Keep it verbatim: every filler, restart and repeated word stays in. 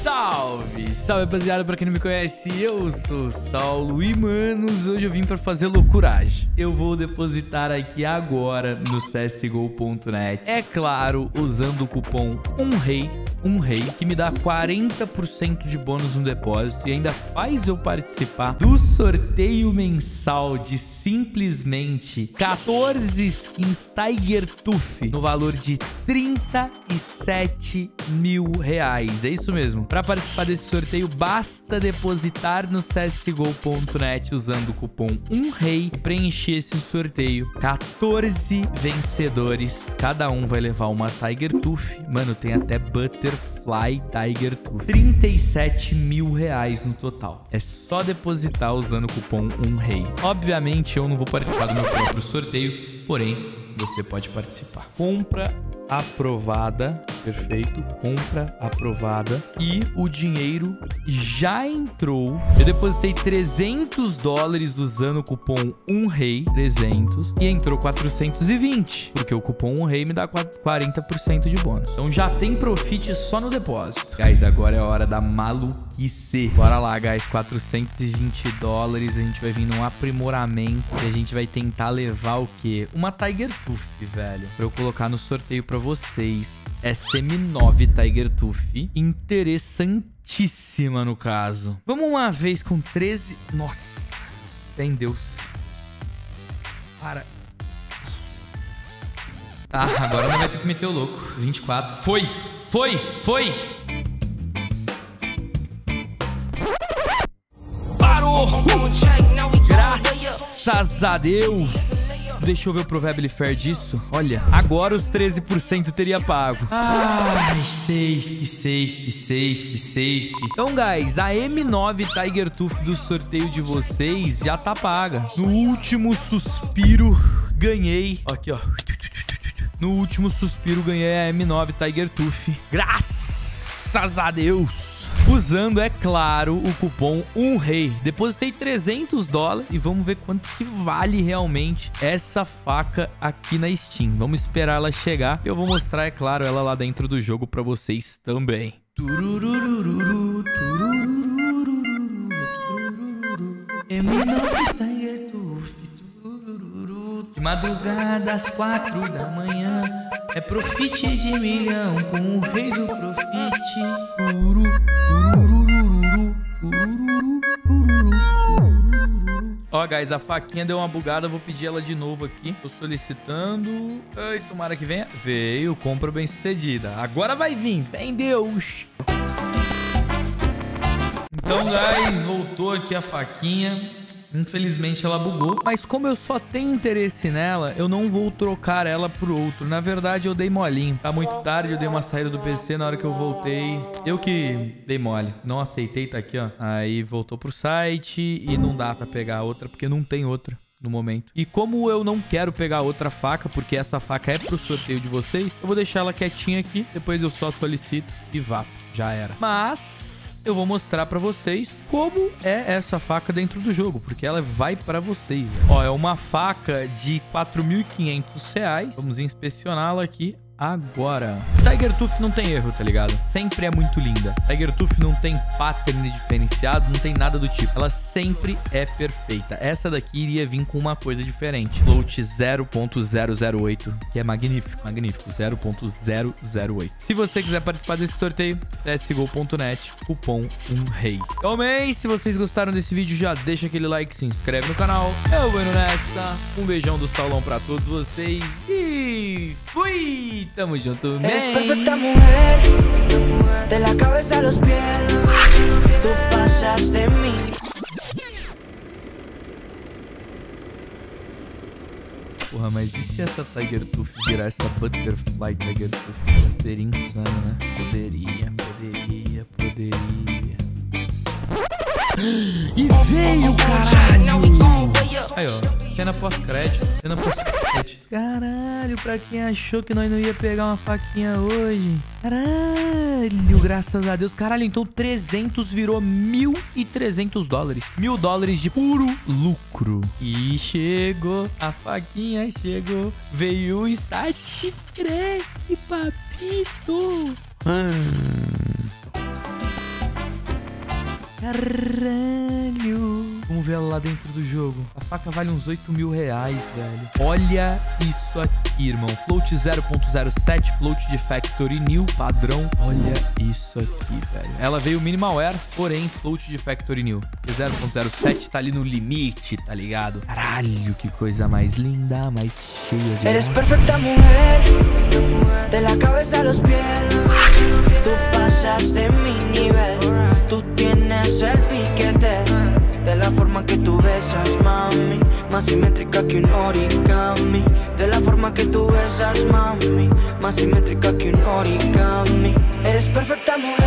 Salve! Salve, rapaziada, pra quem não me conhece, eu sou o Saulo e, manos, hoje eu vim pra fazer loucuragem. Eu vou depositar aqui agora no C S G O ponto net. É claro, usando o cupom UMREI, UMREI, que me dá quarenta por cento de bônus no depósito e ainda faz eu participar do sorteio mensal de simplesmente quatorze skins Tiger Tooth no valor de trinta e sete mil reais. É isso mesmo. Para participar desse sorteio, basta depositar no C S G O ponto net usando o cupom UMREI e preencher esse sorteio. quatorze vencedores. Cada um vai levar uma Tiger Tooth. Mano, tem até Butterfly Tiger Tooth. trinta e sete mil reais no total. É só depositar usando o cupom UMREI. Obviamente, eu não vou participar do meu próprio sorteio, porém, você pode participar. Compra aprovada, perfeito, compra aprovada e o dinheiro já entrou. Eu depositei trezentos dólares usando o cupom UMREI, trezentos, e entrou quatrocentos e vinte, porque o cupom UMREI me dá quarenta por cento de bônus. Então já tem profit só no depósito. Guys, agora é a hora da maluquice. Bora lá, guys, quatrocentos e vinte dólares, a gente vai vir num aprimoramento e a gente vai tentar levar o quê? Uma Tiger Tooth, velho, pra eu colocar no sorteio pra vocês. S M nove Tiger Tooth, interessantíssima no caso. Vamos uma vez com treze... Nossa, tem Deus. Para. Tá, agora não vai ter que meter o louco. vinte e quatro. Foi, foi, foi. Parou. Graças a Deus. Deixa eu ver o Proverbially Fair disso. Olha, agora os treze por cento teria pago. Ai, safe, safe, safe, safe. Então, guys, a M nove Tiger Tooth do sorteio de vocês já tá paga. No último suspiro, ganhei. Aqui, ó. No último suspiro, ganhei a M nove Tiger Tooth. Graças a Deus. Usando, é claro, o cupom UMREI. Depositei trezentos dólares e vamos ver quanto que vale realmente essa faca aqui na Steam. Vamos esperar ela chegar. Eu vou mostrar, é claro, ela lá dentro do jogo pra vocês também. De madrugada às quatro da manhã é profit de milhão com o rei do profit. Ó, guys, a faquinha deu uma bugada. Vou pedir ela de novo aqui. Tô solicitando. Ai, tomara que venha. Veio, compra bem sucedida. Agora vai vir, vem Deus. Então, guys, voltou aqui a faquinha. Infelizmente ela bugou, mas como eu só tenho interesse nela, eu não vou trocar ela por outro. Na verdade, eu dei molinho. Tá muito tarde, eu dei uma saída do P C. Na hora que eu voltei, eu que dei mole. Não aceitei, tá aqui, ó. Aí voltou pro site e não dá pra pegar outra, porque não tem outra no momento. E como eu não quero pegar outra faca, porque essa faca é pro sorteio de vocês, eu vou deixar ela quietinha aqui. Depois eu só solicito e vá. Já era. Mas eu vou mostrar pra vocês como é essa faca dentro do jogo, porque ela vai pra vocês, velho. Ó, é uma faca de quatro mil e quinhentos reais. Vamos inspecioná-la aqui agora. Tiger Tooth não tem erro, tá ligado? Sempre é muito linda. Tiger Tooth não tem pattern diferenciado, não tem nada do tipo. Ela sempre é perfeita. Essa daqui iria vir com uma coisa diferente. Float zero ponto zero zero oito, que é magnífico, magnífico. zero ponto zero zero oito. Se você quiser participar desse sorteio, C S G O ponto net, cupom UMREI. Também, se vocês gostaram desse vídeo, já deixa aquele like, se inscreve no canal. Eu vou indo nessa. Um beijão do Saulão pra todos vocês e fui! Tamo junto, man. Eres perfecta mujer, de la cabeza a los pies, tú pasas de mí. Porra, mas e se essa Tiger Tooth virar essa Butterfly Tiger Tooth? Ia ser insano, né? Poderia, poderia, poderia. E veio, caralho! Aí, ó. Cena pós-crédito. Cena pós-crédito. Caralho, pra quem achou que nós não ia pegar uma faquinha hoje. Caralho, graças a Deus. Caralho, então trezentos virou mil e trezentos dólares. Mil dólares de puro lucro. E chegou, a faquinha chegou. Veio o site crack, papito. Hum. Caralho. Vamos ver ela lá dentro do jogo. A faca vale uns oito mil reais, velho. Olha isso aqui, irmão. Float zero ponto zero sete, float de Factory New, padrão. Olha isso aqui, velho. Ela veio minimal air, porém float de Factory New. zero ponto zero sete tá ali no limite, tá ligado? Caralho, que coisa mais linda, mais cheia de... Eres perfecta mujer, de la cabeza a los pies. Tú pasas de mi nivel, tú tienes el piquete. De la forma que tú besas, mami, más simétrica que un origami. De la forma que tú besas, mami, más simétrica que un origami. Eres perfecta mujer.